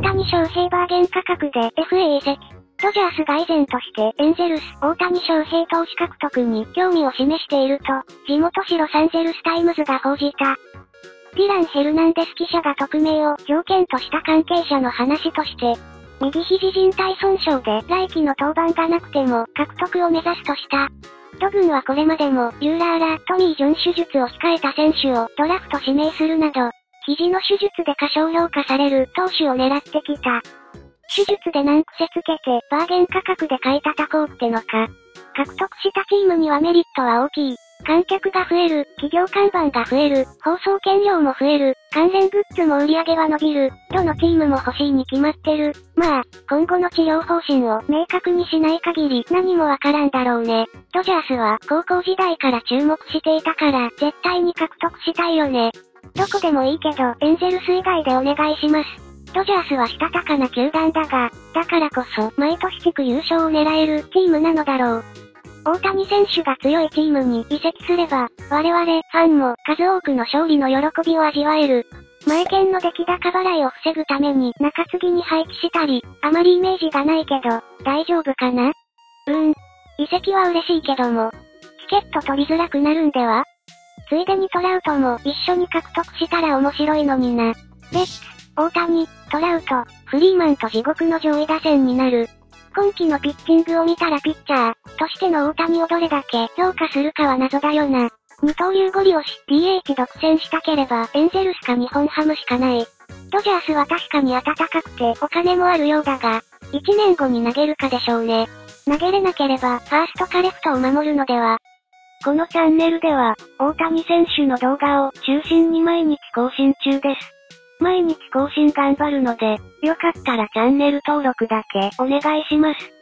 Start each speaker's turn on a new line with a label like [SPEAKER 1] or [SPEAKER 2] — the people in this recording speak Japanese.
[SPEAKER 1] 谷翔平バーゲン価格で FA 移籍。ドジャースが依然としてエンゼルス、大谷翔平投手獲得に興味を示していると、地元紙ロサンゼルスタイムズが報じた。ディラン・ヘルナンデス記者が匿名を条件とした関係者の話として、右肘靭帯損傷で来季の登板がなくても獲得を目指すとした。ド軍はこれまでもユーラーらトミー・ジョン手術を控えた選手をドラフト指名するなど、肘の手術で過小評価される投手を狙ってきた。手術で難癖つけてバーゲン価格で買い叩こうってのか。獲得したチームにはメリットは大きい。観客が増える、企業看板が増える、放送権料も増える、関連グッズも売り上げは伸びる、どのチームも欲しいに決まってる。まあ、今後の治療方針を明確にしない限り何もわからんだろうね。ドジャースは高校時代から注目していたから絶対に獲得したいよね。どこでもいいけどエンゼルス以外でお願いします。ドジャースはしたたかな球団だが、だからこそ毎年地区優勝を狙えるチームなのだろう。大谷選手が強いチームに移籍すれば、我々、ファンも数多くの勝利の喜びを味わえる。前剣の出来高払いを防ぐために中継ぎに配置したり、あまりイメージがないけど、大丈夫かな？移籍は嬉しいけども、チケット取りづらくなるんでは？ついでにトラウトも一緒に獲得したら面白いのにな。レッツ、大谷、トラウト、フリーマンと地獄の上位打線になる。今季のピッチングを見たらピッチャーとしての大谷をどれだけ評価するかは謎だよな。二刀流ゴリ押し DH 独占したければエンゼルスか日本ハムしかない。ドジャースは確かに暖かくてお金もあるようだが、1年後に投げるかでしょうね。投げれなければファーストかレフトを守るのでは。
[SPEAKER 2] このチャンネルでは大谷選手の動画を中心に毎日更新中です。毎日更新頑張るので、よかったらチャンネル登録だけお願いします。